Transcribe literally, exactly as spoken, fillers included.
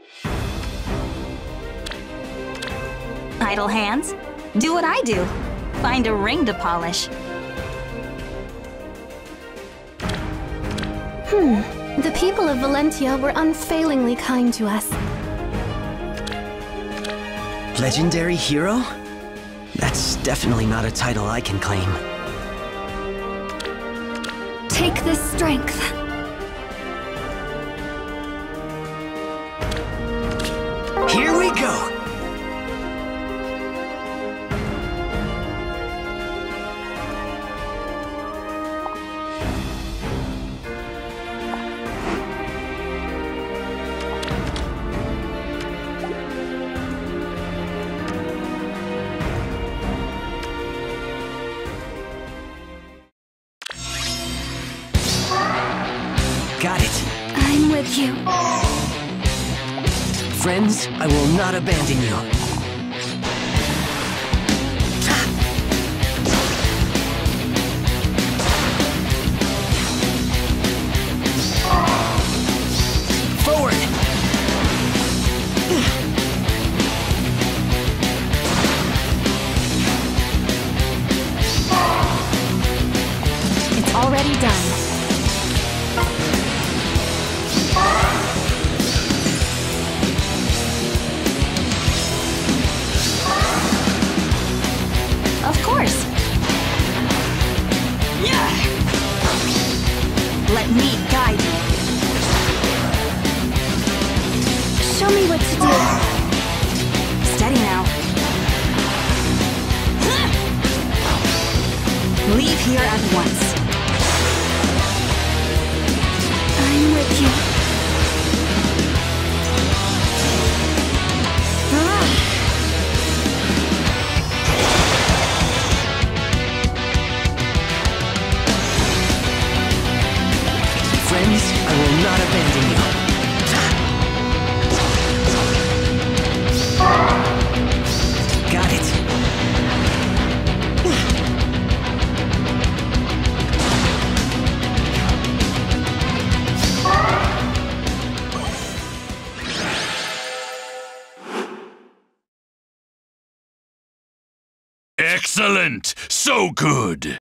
Idle hands? Do what I do. Find a ring to polish. Hmm. The people of Valentia were unfailingly kind to us. Legendary hero? That's definitely not a title I can claim. Take this strength. Here we go! Got it. I'm with you. Friends, I will not abandon you. Forward! It's already done. Of course. Yeah. Let me guide you. Show me what to do. Steady now. Leave here at once. I'm with you. Friends, I will not abandon you. Got it. Excellent! So good!